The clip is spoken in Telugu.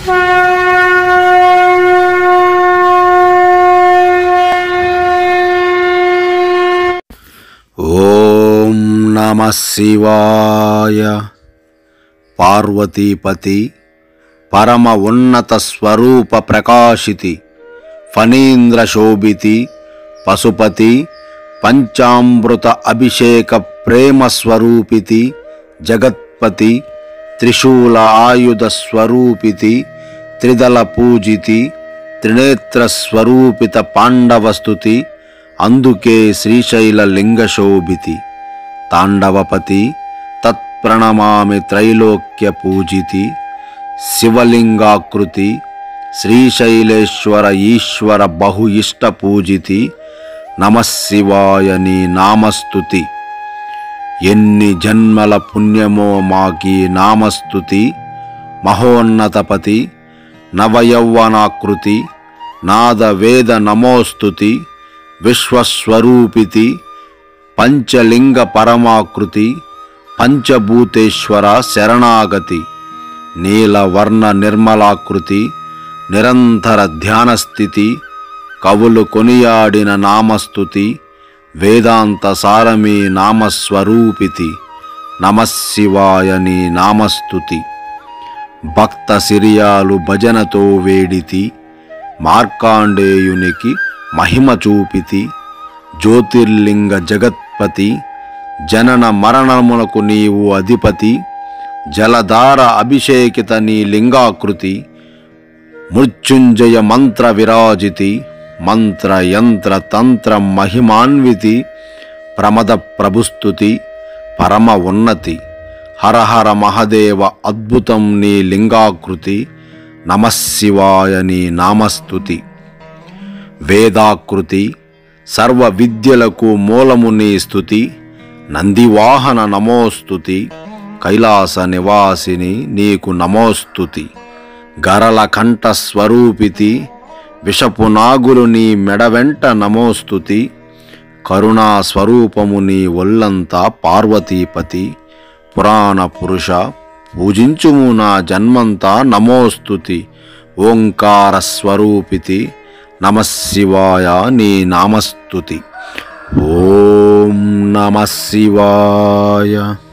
ओम नमः शिवाय। पार्वतीपति परम उन्नत स्वरूप प्रकाशिति फणीन्द्र शोभिति पशुपति पंचामृत अभिषेक प्रेम स्वरूपिति जगत्पति त्रिशूल आयुध स्वरूपिति त्रिदल पूजिति त्रिनेत्र स्वरूपित पांडवस्तुति अंदुके श्रीशैल लिंग शोभिति तांडवपति तत्प्रणमामि त्रैलोक्य पूजिति शिवलिंगाकृति श्रीशैलेश्वर ईश्वर बहु इष्ट पूजिति नमः शिवाय नी नामस्तुति एन्नि जन्मल पुण्यमो माकी नामस्तुति महोन्नतपति नवयौवनाकृति नाद वेद नमोस्तुति विश्वस्वरूपिति पंचलिंग परमाकृति पंचभूतेश्वर शरणागति नीलवर्ण निर्मलाकृति निरंतर ध्यान स्थिति कवुलु कोनियाडिन नामस्तुति वेदांत सारमी नामस्वरूपिति नमः शिवाय नी नामस्तुति भक्त सिरियालु भजनतो वेडिति మార్కాండేయునికి మహిమ చూపితి జ్యోతిర్లింగ జగత్పతి జనన మరణములకు నీవు అధిపతి జలధార అభిషేకిత నీ లింగాకృతి మృత్యుంజయ మంత్ర విరాజితి మంత్ర యంత్ర తంత్ర మహిమాన్వితి ప్రమద ప్రభుస్తుతి పరమ ఉన్నతి హర హర మహదేవ అద్భుతం నీ లింగాకృతి నమః శివాయ నీ నామస్తుతి వేదాకృతి సర్వ విద్యలకు మూలము నీ స్తుతి నందివాహన నమోస్తుతి కైలాస నివాసిని నీకు నమోస్తుతి గరల కంఠ స్వరూపితి విషపు నాగులు నీ మెడ వెంట నమోస్తుతి కరుణా స్వరూపము నీ ఒళ్ళంతా పార్వతీపతి పురాణ పురుష పూజించుము నా జన్మంతా నమోస్తుతి ఓంకార స్వరూపితి నమః శివాయ నీ నామస్తుతి ఓం నమః శివాయ।